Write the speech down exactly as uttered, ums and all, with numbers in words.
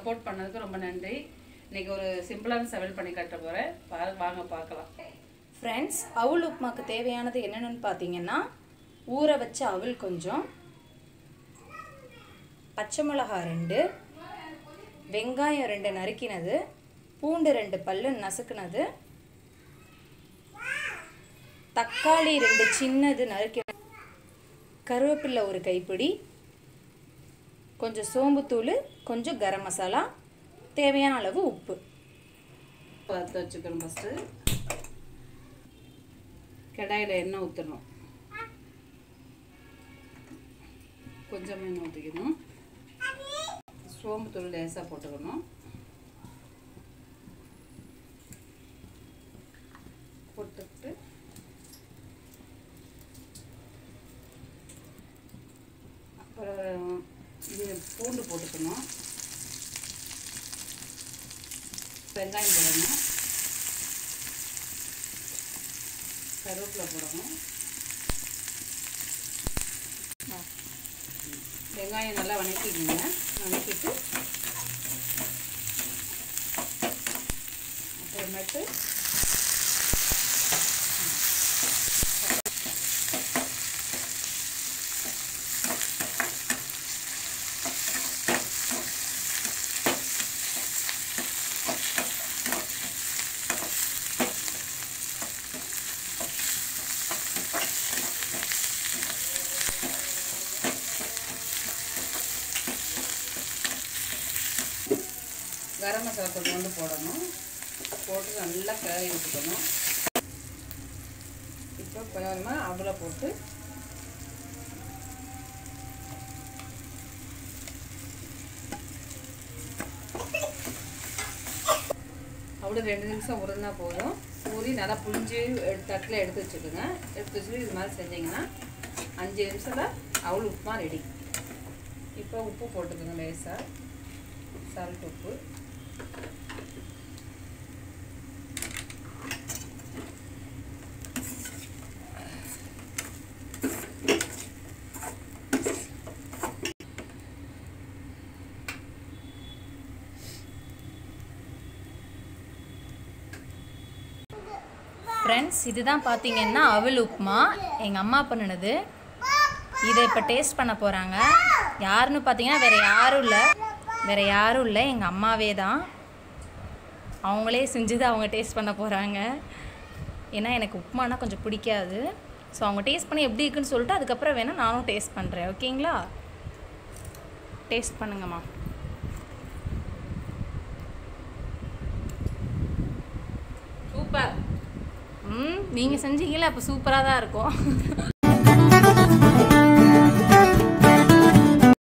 Support பண்ணதுக்கு ரொம்ப நன்றி. இன்றைக்கி ஒரு சிம்பிளான சமையல் பண்ணி காட்ட போகிறேன். பா வாங்க பார்க்கலாம். ஃப்ரெண்ட்ஸ், அவல் உப்புமாக்கு தேவையானது என்னென்னு பார்த்தீங்கன்னா, ஊற வச்ச அவல் கொஞ்சம், பச்சை மிளகாய் ரெண்டு, வெங்காயம் ரெண்டு நறுக்கினது, பூண்டு ரெண்டு பல்லு நசுக்குனது, தக்காளி ரெண்டு சின்னது நறுக்கினது, கருவேப்பிலை ஒரு கைப்பிடி, கொஞ்சம் சோம்புத்தூள், கொஞ்சம் கரம் மசாலா, தேவையான அளவு உப்பு. பார்த்து வச்சுக்கணும். ஃபஸ்ட்டு கடாயில் எண்ணெய் ஊற்றணும். கொஞ்சமாக எண்ணெய் ஊற்றிக்கணும். சோம்புத்தூள் லேசாக போட்டுக்கணும். போட்டுட்டு அப்புறம் இது பூண்டு போட்டுக்கணும். வெங்காயம் போடணும். கருவேப்பிலை போடணும். வெங்காயம் நல்லா வதக்கிக்கோங்க. வதக்கிட்டு அப்புறமேட்டு கரம் மசாலா கொஞ்சம் வந்து போடணும். போட்டு நல்லா கிளறி விட்டுக்கணும். இப்போ கொஞ்சமாக அவலை போட்டு அவளை ரெண்டு நிமிஷம் உருந்தா போதும். ஊறி நல்லா புளிஞ்சு தட்டில் எடுத்து வச்சுக்கோங்க. எடுத்து வச்சுட்டு இது மாதிரி செஞ்சிங்கன்னா அஞ்சு நிமிஷத்தில் அவள் உப்புமா ரெடி. இப்போ உப்பு போட்டுக்கோங்க. லேசாக சால்ட் உப்பு. ஃப்ரெண்ட்ஸ், இதுதான் பார்த்தீங்கன்னா அவல் உப்புமா எங்கள் அம்மா பண்ணினது. இதை இப்போ டேஸ்ட் பண்ண போகிறாங்க. யாருன்னு பார்த்தீங்கன்னா வேறு யாரும் இல்லை வேறு யாரும் இல்லை எங்கள் அம்மாவே தான். அவங்களே செஞ்சது அவங்க டேஸ்ட் பண்ண போகிறாங்க. ஏன்னா எனக்கு உப்புமானா கொஞ்சம் பிடிக்காது. ஸோ அவங்க டேஸ்ட் பண்ணி எப்படி இருக்குன்னு சொல்லிட்டு அதுக்கப்புறம் வேணால் நானும் டேஸ்ட் பண்ணுறேன். ஓகேங்களா? டேஸ்ட் பண்ணுங்கம்மா. சூப்பர். ம் நீங்கள் செஞ்சீங்களா? அப்போ சூப்பராக தான் இருக்கும்.